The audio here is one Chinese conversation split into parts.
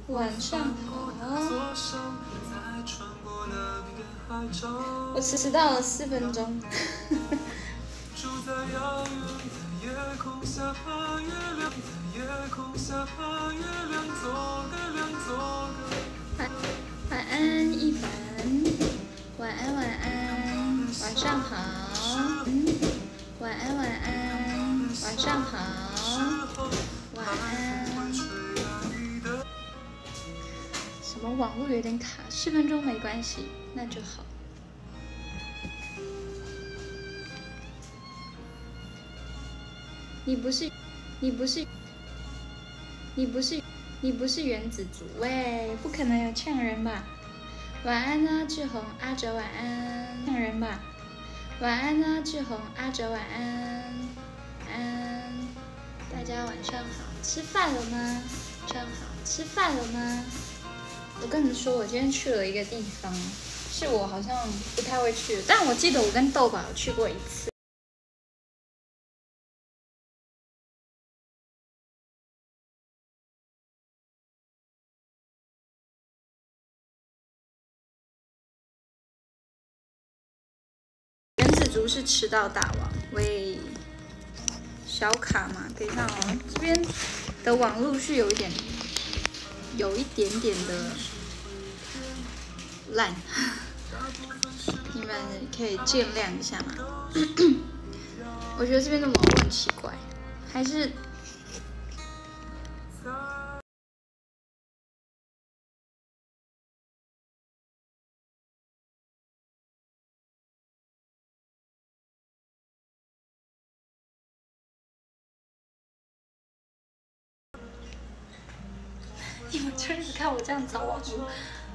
晚上好。我迟到了4分钟。晚安，一凡。晚安，晚安，晚上好。晚安，晚安，晚上好。晚安。什么网络有点卡，4分钟没关系，那就好。你不是原子族喂，不可能有呛人吧？晚安啊，志宏，阿哲晚安，呛人吧？晚安啊，志宏，阿哲晚安，晚安，大家晚上好，吃饭了吗？晚上好，吃饭了吗？我跟你说，我今天去了一个地方，是我好像不太会去的，但我记得我跟豆宝有去过一次。原子族是吃到大王，喂，小卡嘛，等一下哦，这边的网络是有一点的烂，你们可以见谅一下吗？我觉得这边的网络很奇怪，还是你们就一直看我这样找网络。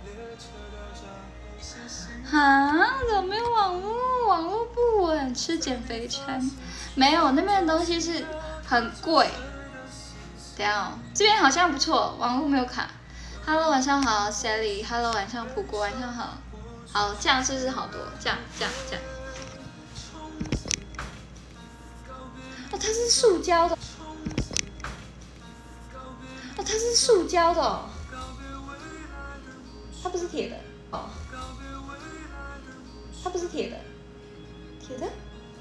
啊？怎么没有网络？网络不稳，吃减肥餐。没有，那边的东西是很贵。等下哦，这边好像不错，网络没有卡。Hello， 晚上好 ，Sally。Hello， 晚上普国，晚上好。好，这样是不是好多？这样。哦，它是塑胶的。哦，它是塑胶的哦。它不是铁的哦。它不是铁的。铁的？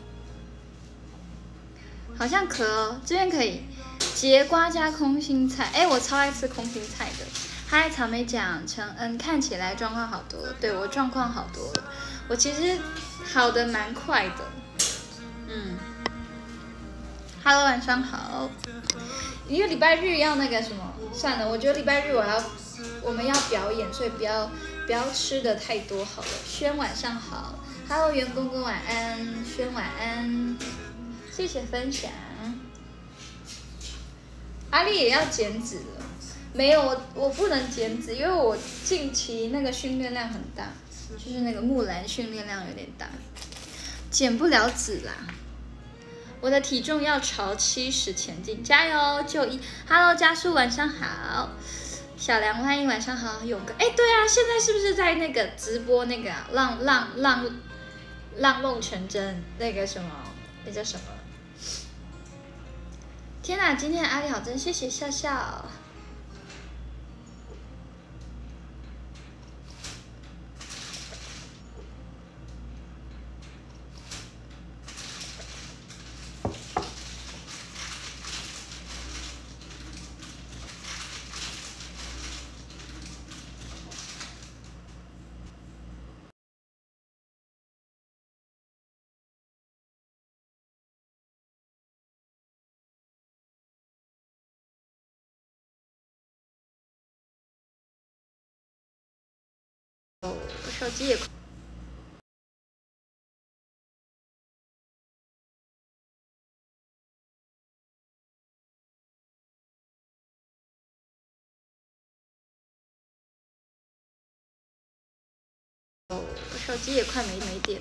好像可哦，这边可以。节瓜加空心菜，哎，我超爱吃空心菜的。嗨，草莓酱，陈恩，看起来状况好多，对我状况好多了，我其实好的蛮快的。Hello， 晚上好。因为礼拜日要那个什么，算了，我觉得礼拜日我们要表演，所以不要吃的太多好了。轩晚上好 ，Hello， 袁公公晚安，轩晚安，谢谢分享。阿丽也要减脂了，没有，我不能减脂，因为我近期那个训练量很大，就是那个木兰训练量有点大，减不了脂啦。我的体重要朝70前进，加油！就一 ，Hello， 加速，晚上好，小梁欢迎晚上好，勇哥，哎，对啊，现在是不是在那个直播那个浪梦成真那个什么，那叫什么？天哪，今天的阿丽好真，谢谢笑笑。我手机也。我手机也快没电了。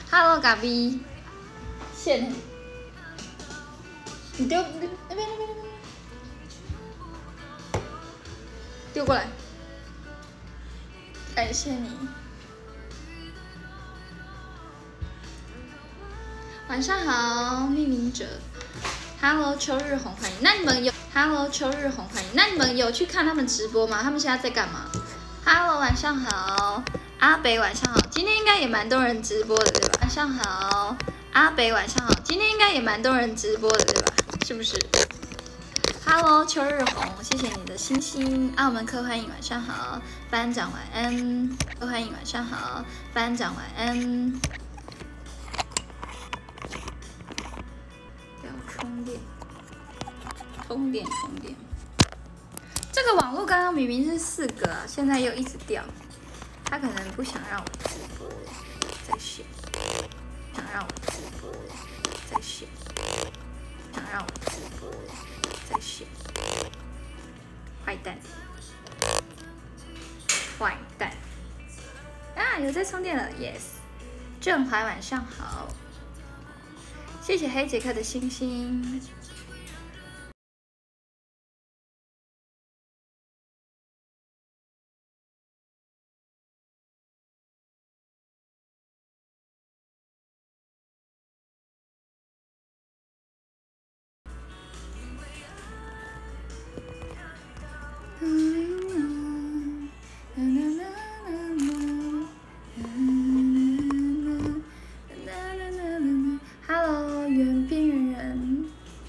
Hello，嘎逼，谢你。你丢那边，丢过来，感谢你。晚上好，匿名者。Hello，秋日红，欢迎。那你们有 Hello，秋日红，欢迎。那你们有去看他们直播吗？他们现在在干嘛 ？Hello，晚上好，阿北晚上好。今天应该也蛮多人直播的，对吧？晚上好，阿北晚上好。今天应该也蛮多人直播的，对吧？是不是 ？Hello，秋日红，谢谢你的星星。澳门客欢迎晚上好，班长晚安。客欢迎晚上好，班长晚安。要充电，充电，充电。这个网络刚刚明明是4个啊，现在又一直掉。他可能不想让我直播了，在线。想让我直播了，在线。想让我直播了，在线。坏蛋，坏蛋。啊，有在充电了 ，yes。郑怀晚上好，谢谢黑杰克的星星。Hello， 原边缘人。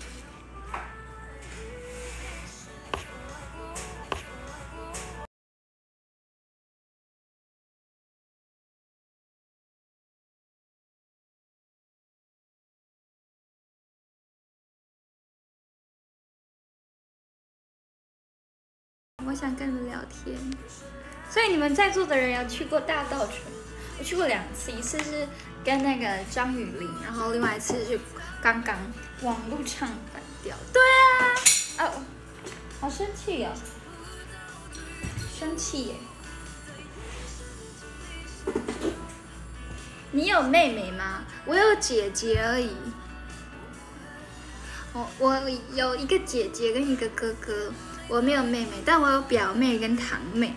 我想跟你们聊天，所以你们在座的人有去过大稻埕？我去过2次，一次是跟那个张雨玲，然后另外一次是刚刚网路唱反调。对啊，哦，好生气哦，生气耶！你有妹妹吗？我有姐姐而已。我有一个姐姐跟一个哥哥，我没有妹妹，但我有表妹跟堂妹。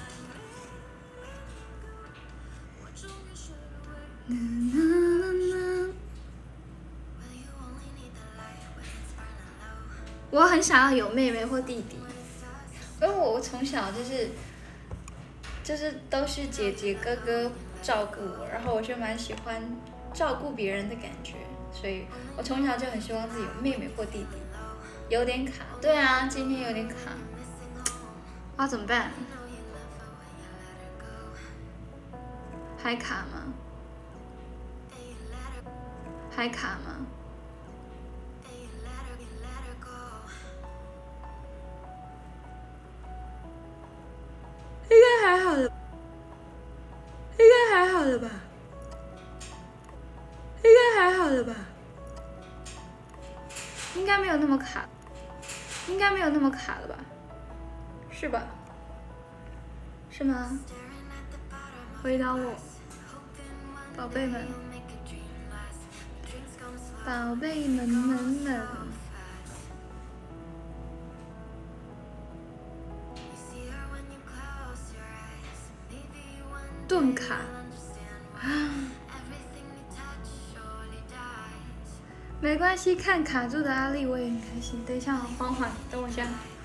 我很想要有妹妹或弟弟，因为我从小就是都是姐姐哥哥照顾我，然后我就蛮喜欢照顾别人的感觉，所以我从小就很希望自己有妹妹或弟弟。有点卡，对啊，今天有点卡，啊怎么办？还卡吗？还卡吗？应该还好的，应该还好的吧？应该还好的吧？应该没有那么卡，应该没有那么卡了吧？是吧？是吗？回答我，宝贝们，宝贝们。盾卡啊，没关系，看卡住的阿丽我也很开心。等一下，缓缓，等我一下。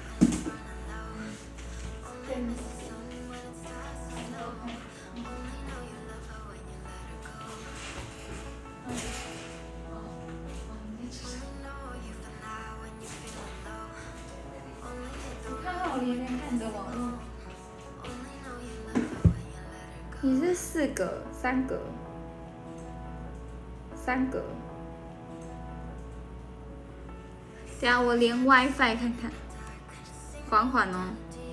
我看看我连连看你的网络。你是4格、3格、3格。等下我连 WiFi 看看，缓缓哦。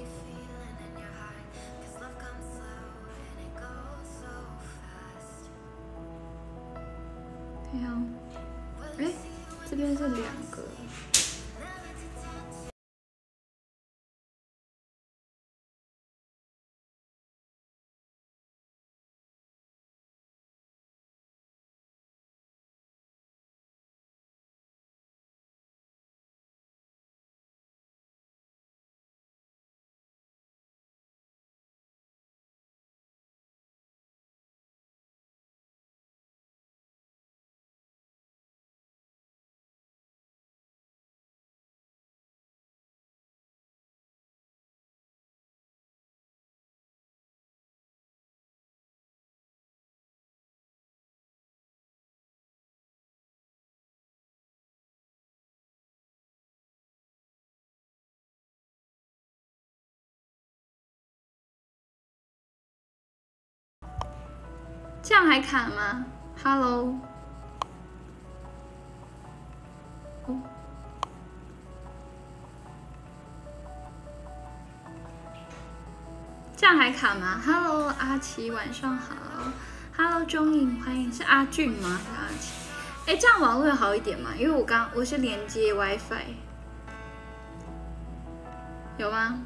对啊，哎，这边是2个。 这样还卡吗 ？Hello。这样还卡吗 ？Hello， 阿奇，晚上好。Hello， 钟颖，欢迎，是阿俊吗？是阿奇。哎，这样网络有好一点吗？因为我是连接 WiFi， 有吗？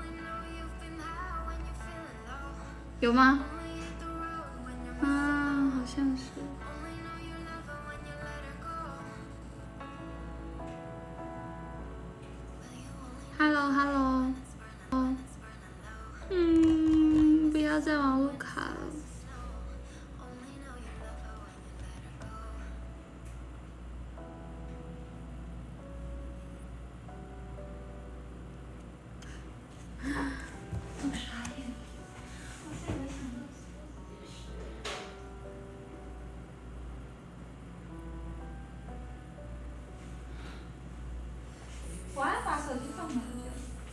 有吗？啊，好像是。Hello， 不要再网络卡了。我要把手机放哪里？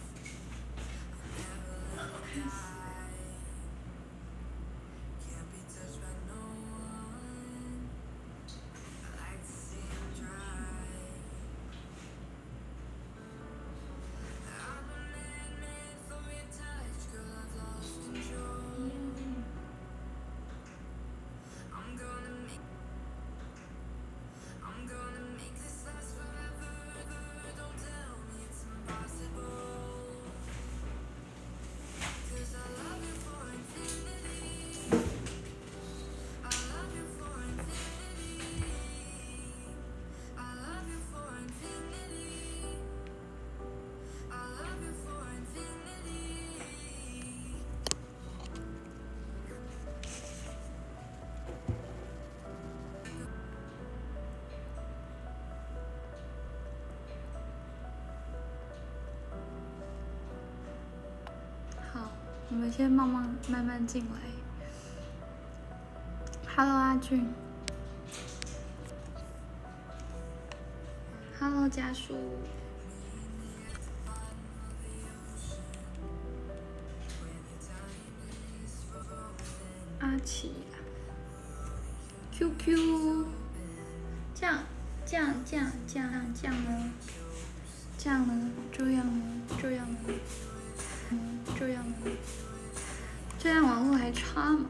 我们先慢慢进来。Hello， 阿俊。Hello， 家属。阿奇。QQ。这样呢？这样呢？这样呢？这样呢？这样网络还差吗？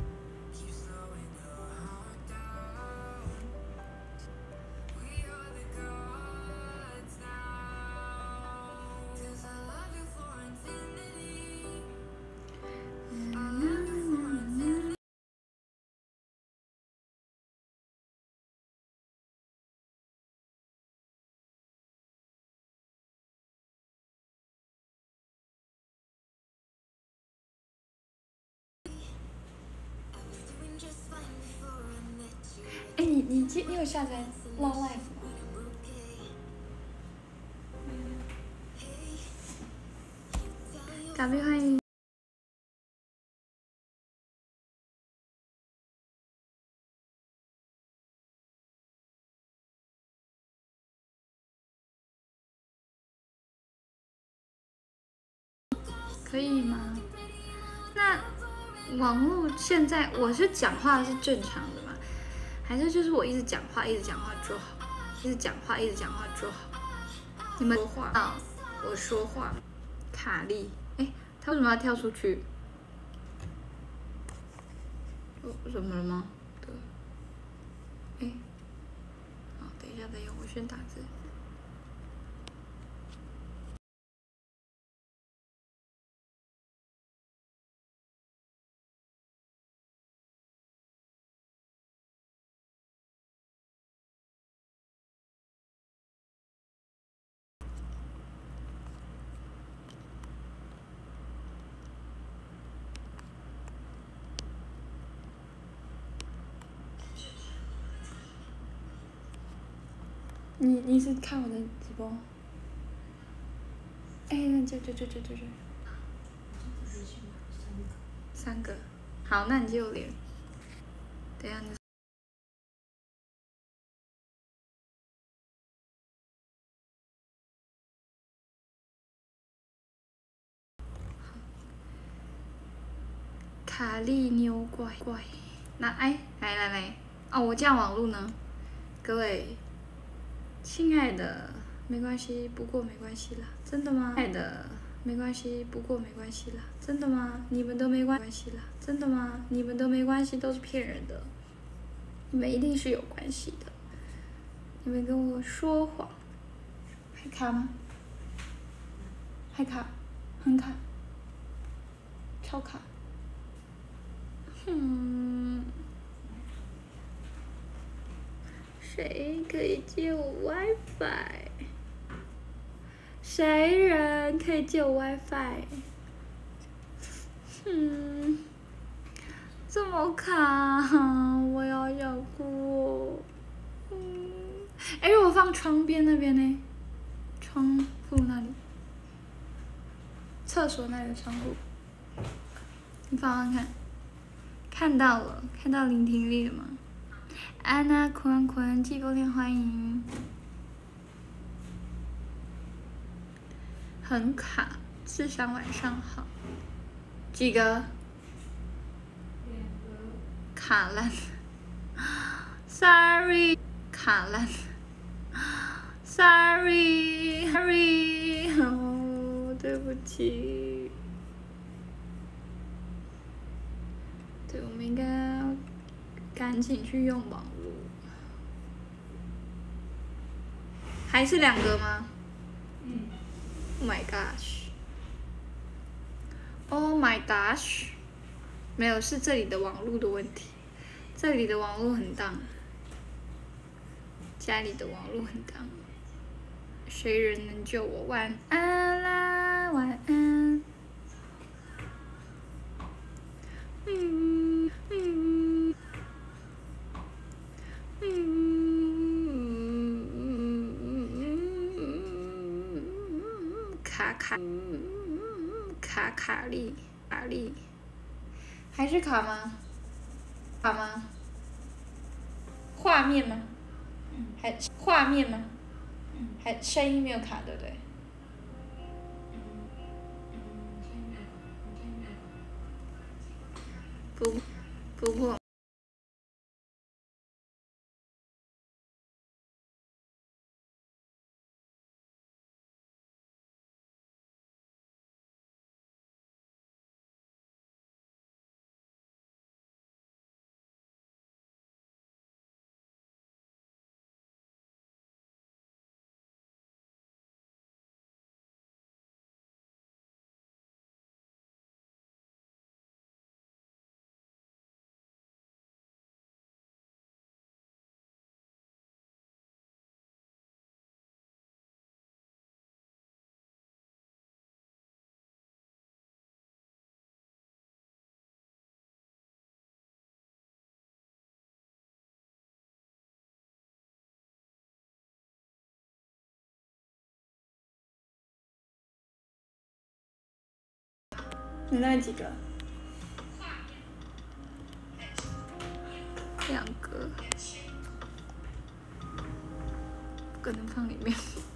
哎，你有下载 Long Life 吗？嘎贝欢迎。可以吗？那网络现在我是讲话是正常的吗？还是就是我一直讲话就好，一直讲话就好？你们说话啊，我说话。卡莉，哎，他为什么要跳出去？怎么了吗？对，哎，好，等一下，我先打字。你是看我的直播？哎，那这，3个，好，那你就连。等一下你。卡莉妞怪怪。 那哎，来，哦，我这样网路呢？各位，亲爱的，没关系，不过没关系啦，真的吗？亲爱的，没关系，不过没关系啦，真的吗？你们都没关系啦，真的吗？你们都没关系，都是骗人的，你们一定是有关系的，你们跟我说谎，还卡吗？还卡，很卡，超卡，谁可以借我 WiFi？谁人可以借我 WiFi？这么卡，我要哭哦。哎，我放窗边那边呢？窗户那里，厕所那里的窗户，你放放看。看到了，看到聆听力了吗？安娜坤，季风天欢迎。很卡，智商晚上好。几个？卡烂。Sorry， 卡烂。Sorry，哦，对不起。对，我们应该要赶紧去用网络。还是2个吗？Oh my gosh！Oh my gosh！没有，是这里的网络的问题。这里的网络很当，家里的网络很当。谁人能救我？晚安啦，晚安。卡利，还是卡吗？卡吗？画面吗？还画面吗？还声音没有卡，对不对？不过。你那几个？2个，不可能放里面。